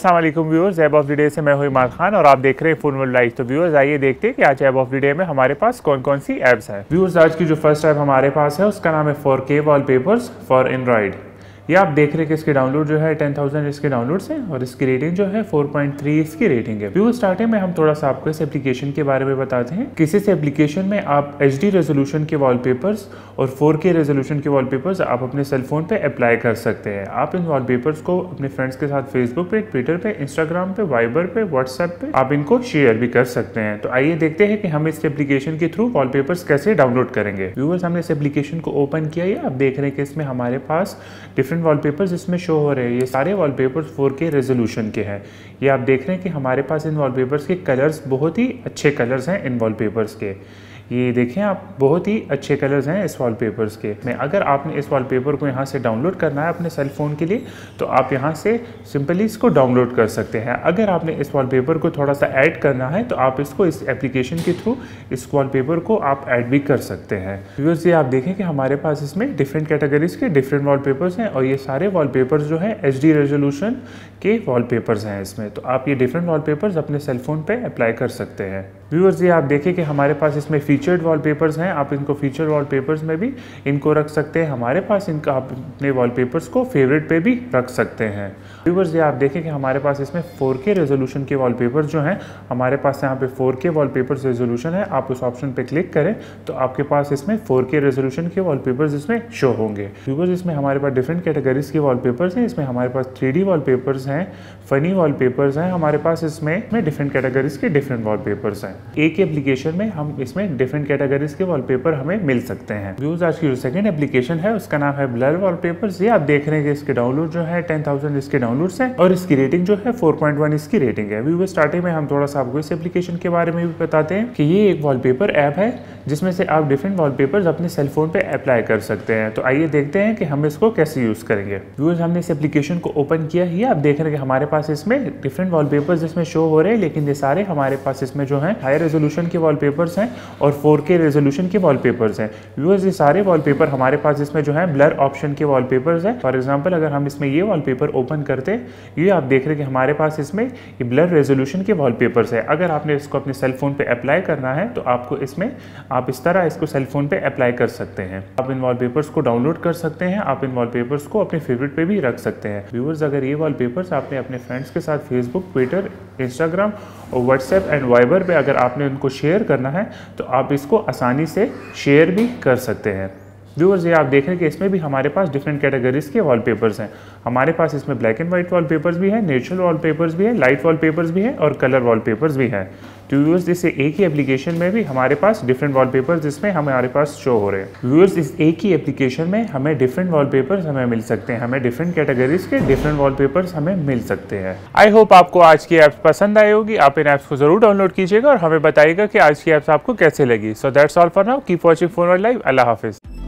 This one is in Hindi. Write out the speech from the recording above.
अस्सलाम वालेकुम viewers, app of the day से मैं हूं इमाद खान और आप देख रहे हैं फोनवर्ल्ड लाइव। तो व्यूअर्स आइए देखते हैं कि आज ऐप ऑफ द डे में हमारे पास कौन कौन सी ऐप्स हैं। व्यूअर्स आज की जो फर्स्ट ऐप हमारे पास है उसका नाम है 4K वॉलपेपर्स फॉर एंड्रॉइड। ये आप देख रहे हैं कि इसके डाउनलोड जो है 10,000 इसके डाउनलोड्स हैं और इसकी रेटिंग जो है 4.3 इसकी रेटिंग है। व्यूअर्स स्टार्टिंग में हम थोड़ा सा आपको इस एप्लीकेशन के बारे में बताते हैं। किसी से एप्लीकेशन में आप HD रेजोल्यूशन के वॉलपेपर्स और 4K रेजोल्यूशन के वॉलपेपर्स आप अपने सेलफोन पे अप्लाई कर सकते हैं। आप इन वॉलपेपर्स को अपने फ्रेंड्स के साथ फेसबुक पे, ट्विटर पे, इंस्टाग्राम पे, वाइबर पे, व्हाट्सएप पे आप इनको शेयर भी कर सकते हैं। तो आइए देखते हैं कि हम इस एप्लीकेशन के थ्रू वॉलपेपर्स कैसे डाउनलोड करेंगे। व्यूअर्स हमने इस एप्लीकेशन को ओपन किया है। आप देख रहे हैं कि इसमें हमारे पास डिफरेंट वॉलपेपर्स इसमें शो हो रहे हैं। ये सारे वॉलपेपर्स 4K रेजोल्यूशन के हैं। ये आप देख रहे हैं कि हमारे पास इन वॉलपेपर्स के कलर्स बहुत ही अच्छे कलर्स हैं। इन वॉलपेपर्स के ये देखें आप, बहुत ही अच्छे कलर्स हैं इस वॉलपेपर्स के में। अगर आपने इस वॉलपेपर को यहाँ से डाउनलोड करना है अपने सेल फ़ोन के लिए तो आप यहाँ से सिंपली इसको डाउनलोड कर सकते हैं। अगर आपने इस वॉलपेपर को थोड़ा सा ऐड करना है तो आप इसको इस एप्लीकेशन के थ्रू इस वॉलपेपर को आप ऐड भी कर सकते हैं। व्यूअर्स ये आप देखें कि हमारे पास इसमें डिफरेंट कैटेगरीज के डिफरेंट वॉलपेपर्स हैं और ये सारे वॉलपेपर्स जो हैं HD रेजोल्यूशन के वॉलपेपर्स हैं इसमें। तो आप ये डिफरेंट वॉलपेपर्स अपने सेल फ़ोन पे अप्लाई कर सकते हैं। व्यूअर्स ये आप देखें कि हमारे पास इसमें फीचर्ड वॉलपेपर्स हैं। आप इनको फीचर वॉलपेपर्स में भी इनको रख सकते हैं। हमारे पास इनका आप अपने वॉलपेपर्स को फेवरेट पे भी रख सकते हैं। व्यूअर्स ये आप देखें कि हमारे पास इसमें 4K रेजोल्यूशन के वॉलपेपर्स जो हैं, हमारे पास यहाँ पे 4K वॉलपेपर्स रेजोल्यूशन है। आप उस ऑप्शन पे क्लिक करें तो आपके पास इसमें 4K रेजोल्यूशन के वॉलपेपर्स इसमें शो होंगे। व्यूअर्स इसमें हमारे पास डिफरेंट कैटेगरीज के वॉलपेपर्स हैं। इसमें हमारे पास 3D वॉलपेपर्स हैं, फनी वॉलपेपर्स हैं। हमारे पास इसमें डिफरेंट कैटेगरीज के डिफरेंट वॉलपेपर्स हैं। एक ही एप्लीकेशन में हम इसमें डिफरेंट कैटेगरीज के वॉलपेपर हमें मिल सकते हैं। व्यूअर्स आज की जो सेकंड एप्लीकेशन है उसका नाम है ब्लर वॉलपेपर्स। ये आप देख रहे हैं कि इसके डाउनलोड जो है 10,000 इसके डाउनलोड्स हैं और इसकी रेटिंग जो है 4.1 इसकी रेटिंग है। व्यूअर्स स्टार्टिंग में हम थोड़ा सा आपको इस एप्लीकेशन के बारे में भी बताते हैं कि ये एक वॉलपेपर ऐप है जिसमें से आप डिफरेंट वॉलपेपर्स अपने सेलफोन पे अप्लाई कर सकते हैं। तो आइए देखते हैं कि हम इसको कैसे यूज करेंगे। व्यूअर्स हमने इस एप्लीकेशन को ओपन किया है। आप देख रहे हैं कि हमारे पास इसमें डिफरेंट वॉलपेपर्स इसमें शो हो रहे हैं, लेकिन ये सारे हमारे पास इसमें जो है हाई रेजोल्यूशन के वॉलपेपर्स हैं और 4K रेजोल्यूशन के वॉलपेपर्स हैं। व्यूअर्स ये सारे वॉलपेपर हमारे पास इसमें जो है ब्लर ऑप्शन के वॉलपेपर्स हैं। फॉर एग्जांपल अगर हम इसमें ये वॉलपेपर ओपन करते हैं, ये आप देख रहे हैं कि हमारे पास इसमें ये ब्लर रेजोल्यूशन के वॉलपेपर्स है। अगर आपने इसको अपने सेल फोन पे अप्लाई करना है तो आपको इसमें आप इस तरह इसको सेल फोन पे अप्लाई कर सकते हैं। आप इन वॉलपेपर्स को डाउनलोड कर सकते हैं। आप इन वॉलपेपर्स को अपने फेवरेट पे भी रख सकते हैं। व्यूअर्स अगर ये वॉलपेपर्स आपने अपने फ्रेंड्स के साथ फेसबुक, ट्विटर, इंस्टाग्राम और व्हाट्सएप एंड वाइबर पे अगर आपने उनको शेयर करना है तो आप इसको आसानी से शेयर भी कर सकते हैं। व्यूअर्स ये आप देख रहे हैं कि इसमें भी हमारे पास डिफरेंट कैटेगरीज के वॉलपेपर्स हैं। हमारे पास इसमें ब्लैक एंड वाइट वॉलपेपर्स भी हैं, नेचुरल वॉलपेपर्स भी हैं, लाइट वॉलपेपर्स भी हैं और कलर वॉलपेपर्स भी हैं। तो व्यूअर्स इस एक ही एप्लीकेशन में भी हमारे पास डिफरेंट वॉलपेपर्स जिसमें हमारे पास शो हो रहे हैं। व्यूअर्स इस एक ही एप्लीकेशन में हमें डिफरेंट वॉलपेपर्स हमें मिल सकते हैं। हमें डिफरेंट कैटेगरीज के डिफरेंट वॉलपेपर्स हमें मिल सकते हैं। आई होप आपको आज की ऐप्स पसंद आई होगी। आप इन ऐप्स को जरूर डाउनलोड कीजिएगा और हमें बताइएगा कि आज की ऐप्स आपको कैसे लगी। So that's all for now. Keep watching phone world live. अल्लाह हाफिज।